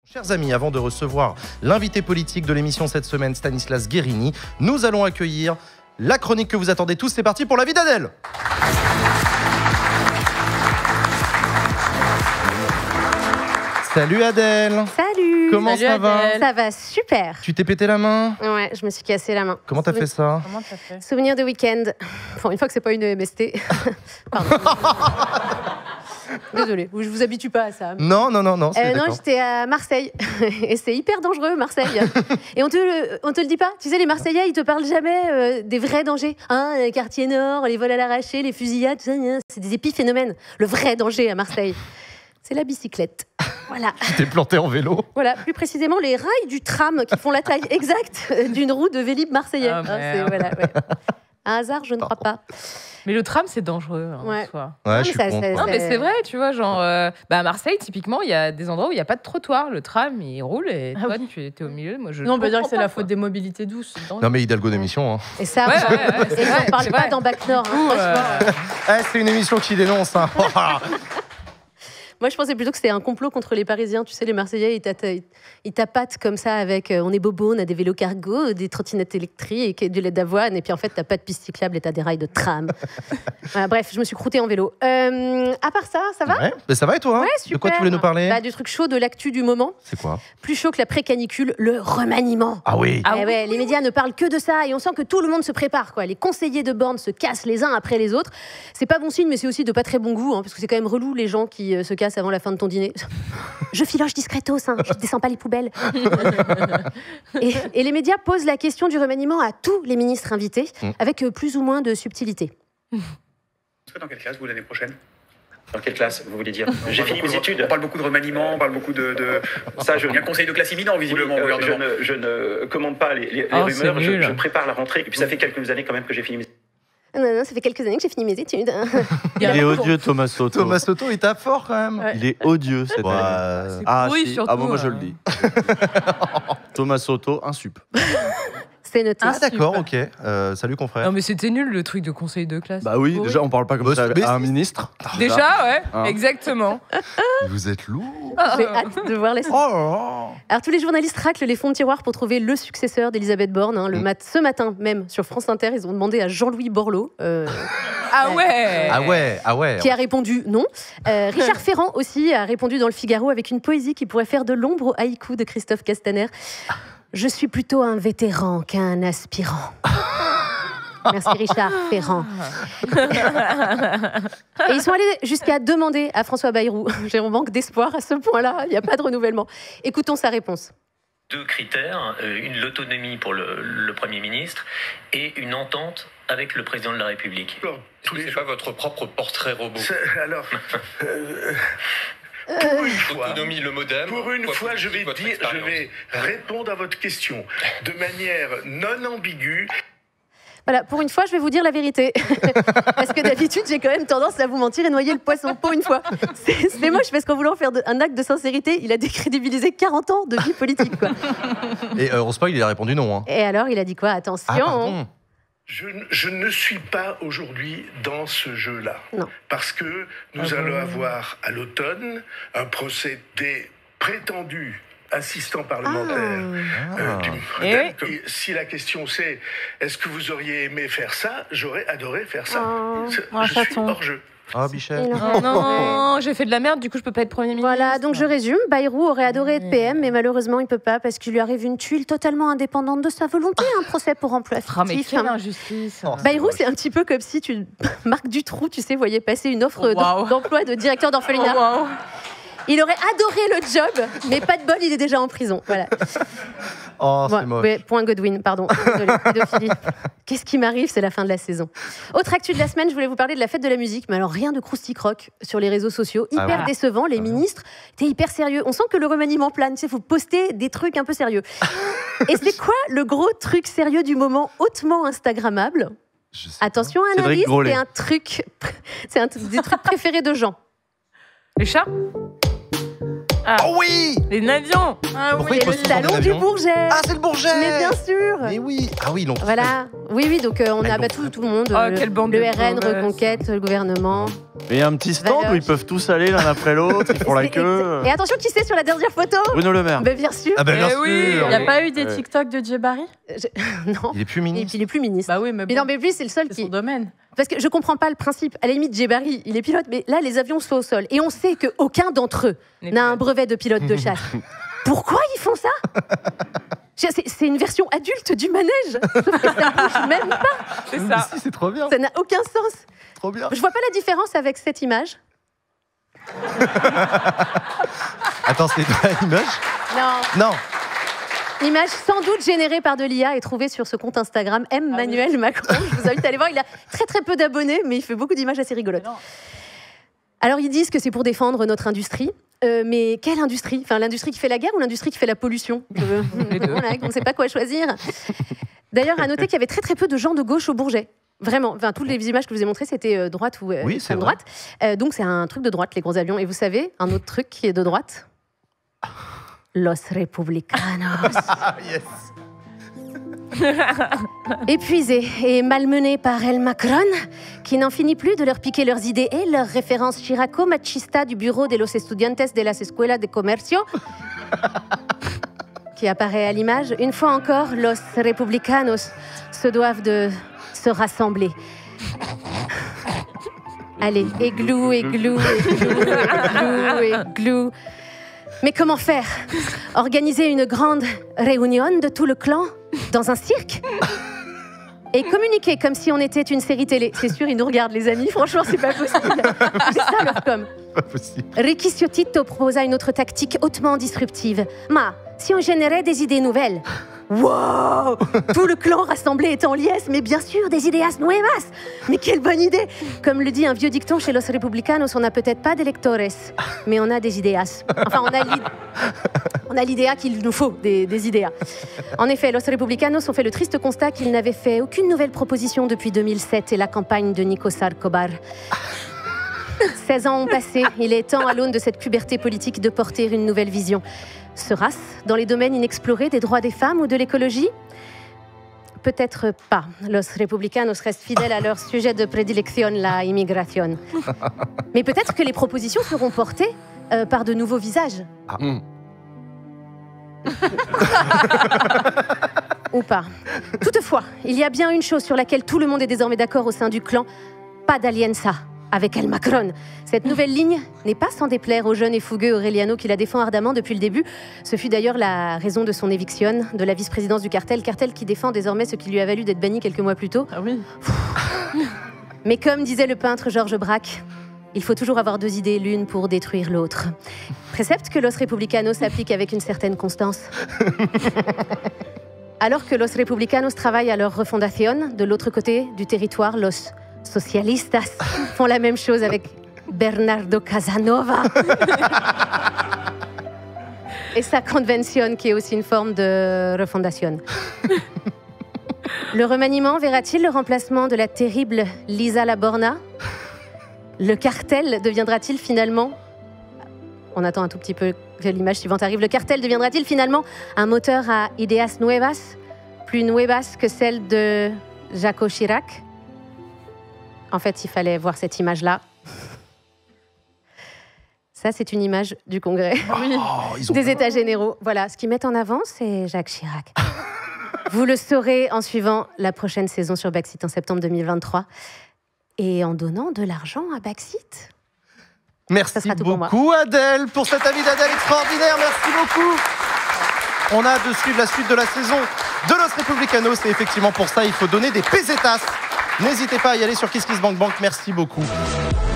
Chers amis, avant de recevoir l'invité politique de l'émission cette semaine, Stanislas Guerini, nous allons accueillir la chronique que vous attendez tous. C'est parti pour la vie d'Adèle. Salut Adèle. Salut. Comment Salut ça va? Ça va super. Tu t'es pété la main? Ouais, je me suis cassé la main. Comment t'as fait ça? Comment t'as fait? Souvenir de week-end. Bon, une fois que c'est pas une MST. Pardon. Désolée, je vous habitue pas à ça. Non, Non, j'étais à Marseille. Et c'est hyper dangereux, Marseille. Et on te le dit pas. Tu sais, les Marseillais, ils te parlent jamais des vrais dangers. Hein, les quartiers nord, les vols à l'arraché, les fusillades, tout ça, c'est des épiphénomènes. Le vrai danger à Marseille, c'est la bicyclette. Voilà. Tu t'es planté en vélo? Voilà, plus précisément les rails du tram qui font la taille exacte d'une roue de Vélib marseillais. Ah, c'est, voilà, ouais. Un hasard, je ne crois pas. Mais le tram, c'est dangereux en Ouais. soi. Ouais, je suis con. Non, mais c'est vrai, tu vois, genre, à Marseille, typiquement, il y a des endroits où il n'y a pas de trottoir. Le tram, il roule et toi, tu es au milieu. Moi, Non, on peut dire que c'est la faute faute des mobilités douces. Non, mais Hidalgo d'émission. Hein. Et ça, Ouais, et on ne parle pas dans Bac Nord. C'est une émission qui dénonce. Hein. Moi, je pensais plutôt que c'était un complot contre les Parisiens. Tu sais, les Marseillais, ils tapatent comme ça avec on est bobo, on a des vélos cargo, des trottinettes électriques et du lait d'avoine. Et puis en fait, t'as pas de piste cyclable et t'as des rails de tram. Voilà, bref, je me suis croûtée en vélo. À part ça va? Ouais, mais ça va et toi? Ouais, super. De quoi tu voulais nous parler? Du truc chaud de l'actu du moment. C'est quoi? Plus chaud que la pré-canicule, le remaniement. Ah oui. Ouais, les médias ne parlent que de ça et on sent que tout le monde se prépare, quoi. Les conseillers de borne se cassent les uns après les autres. C'est pas bon signe, mais c'est aussi de pas très bon goût, hein, parce que c'est quand même relou les gens qui se cassent avant la fin de ton dîner. Je filoche discretos, hein, je descends pas les poubelles. et les médias posent la question du remaniement à tous les ministres invités, avec plus ou moins de subtilité. Dans quelle classe vous l'année prochaine? Dans quelle classe, vous voulez dire? J'ai fini mes études. On parle beaucoup de remaniement, on parle beaucoup de... Ça, il y a un conseil de classe imminent, visiblement, au gouvernement. Je ne commande pas les rumeurs, je prépare la rentrée. Et puis ça fait quelques années quand même que j'ai fini mes études. Non, ça fait quelques années que j'ai fini mes études. Il est odieux, Thomas Soto. Thomas Soto, il tape fort quand même. Ouais. Il est odieux cette année. pourri, Si. surtout, Moi je le dis. Thomas Soto, un sup. C'est noté. Ah d'accord, ok. Salut confrère. Non, mais c'était nul le truc de conseil de classe. Bah oui, déjà on parle pas comme ça à un ministre. Déjà, ouais, Hein. exactement. Vous êtes lourd. J'ai hâte de voir les... Alors, tous les journalistes raclent les fonds de tiroir pour trouver le successeur d'Elisabeth Borne. Hein, ce matin même, sur France Inter, ils ont demandé à Jean-Louis Borloo. Ah ouais. Ah ouais. Qui a répondu non. Richard Ferrand aussi a répondu dans le Figaro avec une poésie qui pourrait faire de l'ombre au haïku de Christophe Castaner. Je suis plutôt un vétéran qu'un aspirant. Merci Richard Ferrand. Et ils sont allés jusqu'à demander à François Bayrou. J'ai un manque d'espoir à ce point-là, il n'y a pas de renouvellement. Écoutons sa réponse. 2 critères, l'autonomie pour le Premier ministre et une entente avec le président de la République. C'est pas votre propre portrait robot. Alors... Autonomie, le modem. Pour une fois, je vais répondre à votre question de manière non ambiguë. Voilà, pour une fois, je vais vous dire la vérité. Parce que d'habitude, j'ai quand même tendance à vous mentir et noyer le poisson. Pour une fois. C'est moche parce qu'en voulant faire un acte de sincérité, il a décrédibilisé 40 ans de vie politique, quoi. Et on spoil, il a répondu non. Hein. Et alors, il a dit quoi? Attention. Ah pardon. Je ne suis pas aujourd'hui dans ce jeu-là. Non. Parce que nous allons avoir à l'automne un procès des prétendus assistants parlementaires. Et si la question c'est est-ce que vous auriez aimé faire ça, j'aurais adoré faire ça. Je suis hors jeu. Ah, Bichette. Non, j'ai fait de la merde, du coup je peux pas être Premier ministre. Voilà, donc je résume. Bayrou aurait adoré être PM, mais malheureusement il peut pas parce qu'il lui arrive une tuile totalement indépendante de sa volonté, un procès pour emploi fictif. Ah, mais quelle injustice. Bayrou, c'est un petit peu comme si Marc Dutroux, tu sais, voyait passer une offre d'emploi de directeur d'orphelinat. Il aurait adoré le job, mais pas de bol, il est déjà en prison. Voilà. C'est moche. Ouais, point Godwin, pardon. Désolé, pédophilie. Qu'est-ce qui m'arrive? C'est la fin de la saison. Autre actu de la semaine, je voulais vous parler de la fête de la musique, mais alors rien de croustic-rock sur les réseaux sociaux. Hyper décevant, les ministres étaient hyper sérieux. On sent que le remaniement plane, tu sais, faut poster des trucs un peu sérieux. Et c'est quoi le gros truc sérieux du moment, hautement instagrammable? Attention, un indice, c'est des trucs préférés de Jean. Les chats? Oh oui. Les Navions. Pourquoi ils Et le posent tous dans des salon du avions Bourget. Ah, c'est le Bourget. Mais bien sûr. Mais oui. Ah oui, donc. Voilà. Oui, donc on a tout le monde. Quelle bande le de RN, mauvaises. Reconquête, le gouvernement. Mais il y a un petit stand où ils peuvent tous aller l'un après l'autre, ils font la queue. Et attention, qui c'est sur la dernière photo? Bruno Le Maire. Ben, bien sûr. Ah, ben bien sûr. oui. Il n'y a pas eu des TikTok de Djebari? Non. Il est plus Et ministre. puis il est plus ministre. Bah oui, mais Mais bon, non, mais lui, c'est le seul c'est qui. son domaine. Parce que je comprends pas le principe. À la limite, Djebari, il est pilote, mais là, les avions sont au sol. Et on sait qu'aucun d'entre eux n'a un brevet de pilote de chasse. Pourquoi ils font ça? C'est une version adulte du manège. Sauf que ça bouge même pas. C'est Mais ça. si, c'est trop bien. Ça n'a aucun sens. Trop bien. Je vois pas la différence avec cette image. Attends, c'est une image? Non. Non. Image sans doute générée par de l'IA et trouvée sur ce compte Instagram M. Manuel Macron. Je vous invite à aller voir. Il a très peu d'abonnés, mais il fait beaucoup d'images assez rigolotes. Alors ils disent que c'est pour défendre notre industrie. Mais quelle industrie? Enfin, l'industrie qui fait la guerre ou l'industrie qui fait la pollution? Voilà, on ne sait pas quoi choisir. D'ailleurs, à noter qu'il y avait très peu de gens de gauche au Bourget. Vraiment, enfin, toutes les images que je vous ai montrées, c'était droite ou Oui, c'est extrême vrai. droite. Donc c'est un truc de droite, les gros avions. Et vous savez, un autre truc qui est de droite? Los Republicanos. Ah, yes. Épuisés et malmenés par El Macron, qui n'en finit plus de leur piquer leurs idées et leurs références chiraco-machista du bureau de los estudiantes de las escuelas de comercio, qui apparaît à l'image. Une fois encore, los Republicanos se doivent de se rassembler. Allez, églou, églou, églou, églou, églou. Mais comment faire? Organiser une grande réunion de tout le clan dans un cirque? Et communiquer comme si on était une série télé. C'est sûr, ils nous regardent, les amis. Franchement, c'est pas possible. C'est ça leur com. Pas possible. Ricky Sciotito proposa une autre tactique hautement disruptive. Ma, si on générait des idées nouvelles? Wow! Tout le clan rassemblé est en liesse, mais bien sûr, des ideas nuevas! Mais quelle bonne idée! Comme le dit un vieux dicton chez Los Republicanos, on n'a peut-être pas d'électores, mais on a des ideas. Enfin, on a l'idéa qu'il nous faut, des idéas. En effet, Los Republicanos ont fait le triste constat qu'ils n'avaient fait aucune nouvelle proposition depuis 2007 et la campagne de Nico Sarkobar. 16 ans ont passé. Il est temps, à l'aune de cette puberté politique, de porter une nouvelle vision. Sera-ce dans les domaines inexplorés des droits des femmes ou de l'écologie? Peut-être pas. Los Republicanos restent fidèles à leur sujet de prédilection, la immigration. Mais peut-être que les propositions seront portées par de nouveaux visages. Ou pas. Toutefois, il y a bien une chose sur laquelle tout le monde est désormais d'accord au sein du clan. Pas d'alianza avec El Macron. Cette nouvelle ligne n'est pas sans déplaire au jeune et fougueux Aureliano qui la défend ardemment depuis le début. Ce fut d'ailleurs la raison de son éviction de la vice-présidence du cartel qui défend désormais ce qui lui a valu d'être banni quelques mois plus tôt. Ah oui. Mais comme disait le peintre Georges Braque, il faut toujours avoir deux idées, l'une pour détruire l'autre. Précepte que Los Republicanos s'applique avec une certaine constance. Alors que Los Republicanos travaillent à leur refondation, de l'autre côté du territoire, Los Socialistas font la même chose avec Bernardo Casanova et sa convention, qui est aussi une forme de refondation. Le remaniement verra-t-il le remplacement de la terrible Lisa Laborna? Le cartel deviendra-t-il finalement... On attend un tout petit peu que l'image suivante arrive. Le cartel deviendra-t-il finalement un moteur à ideas nuevas, plus nuevas que celle de Jacques Chirac? En fait, il fallait voir cette image-là. Ça, c'est une image du Congrès des États généraux. Voilà, ce qu'ils mettent en avant, c'est Jacques Chirac. Vous le saurez en suivant la prochaine saison sur Backseat en septembre 2023 et en donnant de l'argent à Backseat. Merci beaucoup, Adèle, pour cet avis d'Adèle extraordinaire. Merci beaucoup. On a hâte de suivre la suite de la saison de Los Republicanos. Et effectivement, pour ça, il faut donner des pesetas. N'hésitez pas à y aller sur KissKissBankBank. Merci beaucoup.